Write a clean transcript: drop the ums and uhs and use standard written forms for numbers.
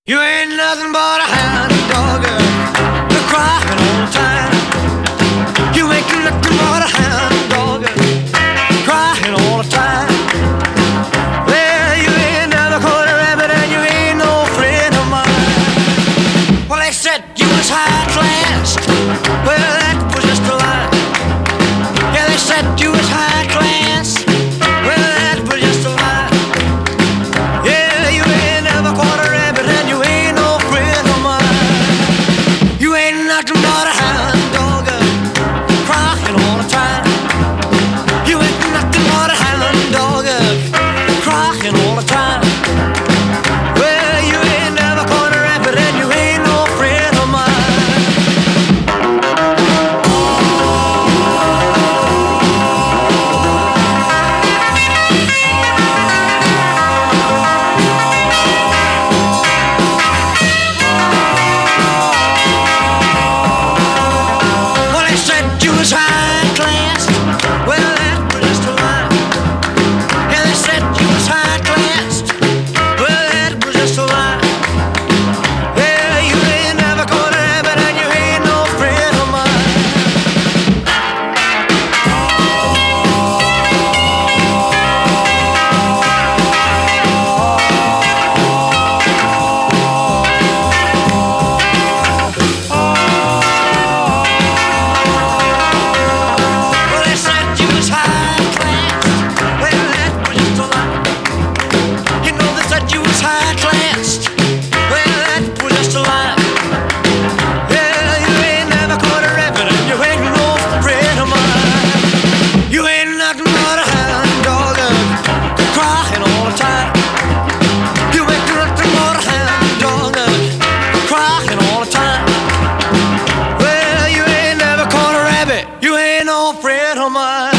You ain't nothing but a hound dog, you're crying all the time. You ain't nothing but a hound dog, crying all the time. Well, you ain't never caught a rabbit and you ain't no friend of mine. Well, they said you was high class, well, that was just a lie. Yeah, they said you was high class, well, that was just a lie. Yeah, you ain't never caught a rabbit and you ain't no friend of mine. You ain't nothing but a hound dog, crying all the time. You ain't nothing but a hound dog, crying all the time. Well, you ain't never caught a rabbit and you ain't no friend of mine. Well, they said you was high class, well, that was just a lie. Yeah, they said you was high class, well, that was just a lie. Yeah, you ain't never caught a rabbit and you ain't no friend of mine. Well, they said you was high class, well, that was just a lie. You know they said you was high class, well, that was just a lie. Yeah, you ain't never caught a rabbit and you ain't no friend of mine. You ain't nothing but a hound dog, crying all the time. You ain't nothing but a hound dog, crying all the time. Well, you ain't never caught a rabbit, you ain't no friend of mine.